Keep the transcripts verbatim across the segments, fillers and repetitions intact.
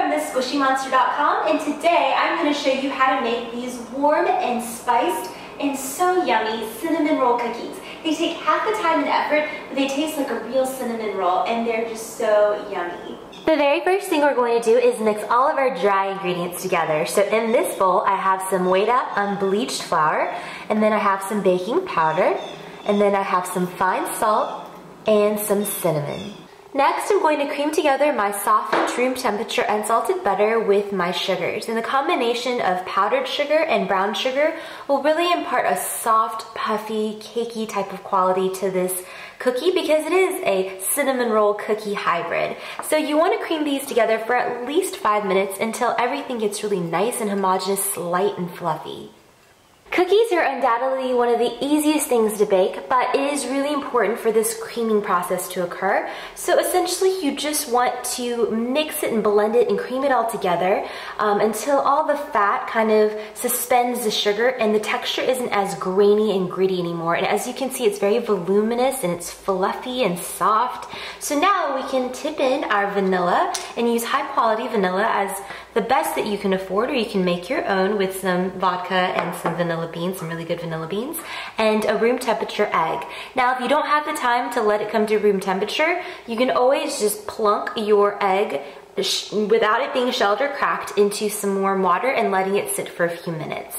from the squishy monster dot com, and today I'm going to show you how to make these warm and spiced and so yummy cinnamon roll cookies. They take half the time and effort, but they taste like a real cinnamon roll, and they're just so yummy. The very first thing we're going to do is mix all of our dry ingredients together. So in this bowl, I have some weighed up unbleached flour, and then I have some baking powder, and then I have some fine salt and some cinnamon. Next, I'm going to cream together my softened room temperature unsalted butter with my sugars. And the combination of powdered sugar and brown sugar will really impart a soft, puffy, cakey type of quality to this cookie because it is a cinnamon roll cookie hybrid. So you want to cream these together for at least five minutes until everything gets really nice and homogeneous, light and fluffy. Cookies are undoubtedly one of the easiest things to bake, but it is really important for this creaming process to occur. So essentially you just want to mix it and blend it and cream it all together um, until all the fat kind of suspends the sugar and the texture isn't as grainy and gritty anymore. And as you can see, it's very voluminous and it's fluffy and soft. So now we can tip in our vanilla and use high quality vanilla as the best that you can afford, or you can make your own with some vodka and some vanilla beans, some really good vanilla beans, and a room temperature egg. Now, if you don't have the time to let it come to room temperature, you can always just plunk your egg without it being shelled or cracked into some warm water and letting it sit for a few minutes.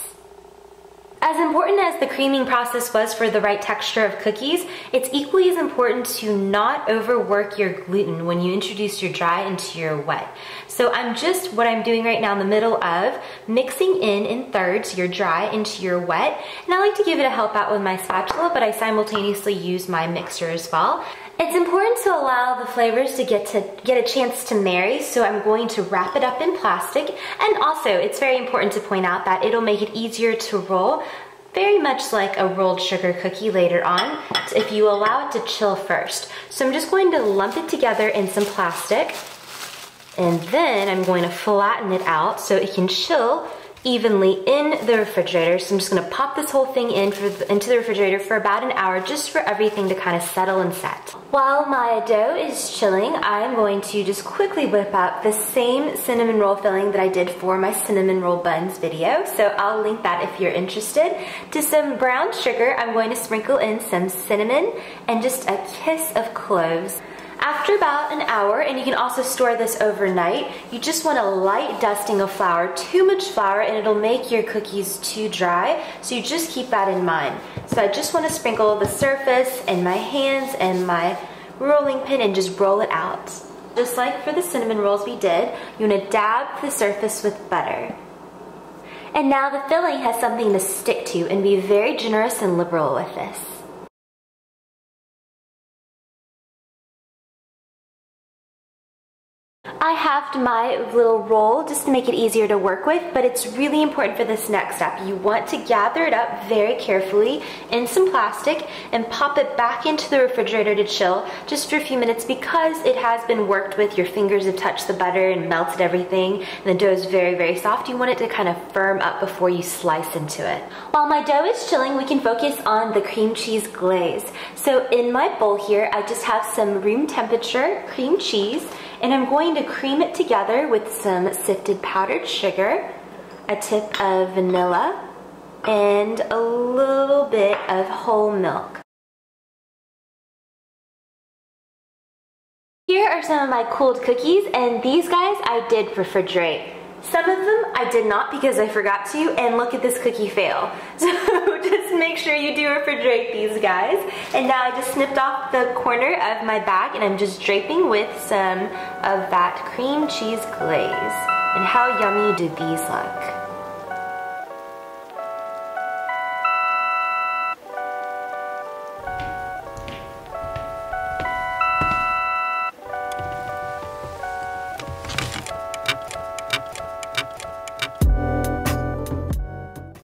As important as the creaming process was for the right texture of cookies, it's equally as important to not overwork your gluten when you introduce your dry into your wet. So I'm just, what I'm doing right now in the middle of, mixing in in thirds your dry into your wet. And I like to give it a help out with my spatula, but I simultaneously use my mixer as well. It's important to allow the flavors to get to get a chance to marry, so I'm going to wrap it up in plastic. And also, it's very important to point out that it'll make it easier to roll, very much like a rolled sugar cookie later on, if you allow it to chill first. So I'm just going to lump it together in some plastic, and then I'm going to flatten it out so it can chill evenly in the refrigerator. So I'm just going to pop this whole thing in for the, into the refrigerator for about an hour just for everything to kind of settle and set. While my dough is chilling, I'm going to just quickly whip up the same cinnamon roll filling that I did for my cinnamon roll buns video. So I'll link that if you're interested. To some brown sugar, I'm going to sprinkle in some cinnamon and just a kiss of cloves. After about an hour, and you can also store this overnight, you just want a light dusting of flour. Too much flour and it'll make your cookies too dry, so you just keep that in mind. So I just want to sprinkle the surface and my hands and my rolling pin and just roll it out. Just like for the cinnamon rolls we did, you want to dab the surface with butter. And now the filling has something to stick to, and be very generous and liberal with this. I halved my little roll just to make it easier to work with, but it's really important for this next step. You want to gather it up very carefully in some plastic and pop it back into the refrigerator to chill just for a few minutes because it has been worked with. Your fingers have touched the butter and melted everything, and the dough is very, very soft. You want it to kind of firm up before you slice into it. While my dough is chilling, we can focus on the cream cheese glaze. So in my bowl here, I just have some room temperature cream cheese, and I'm going to cream it together with some sifted powdered sugar, a tip of vanilla, and a little bit of whole milk. Here are some of my cooled cookies, and these guys I did refrigerate. Some of them I did not because I forgot to, and look at this cookie fail. So just make sure you do refrigerate these guys. And now I just snipped off the corner of my bag, and I'm just draping with some of that cream cheese glaze. And how yummy do these look?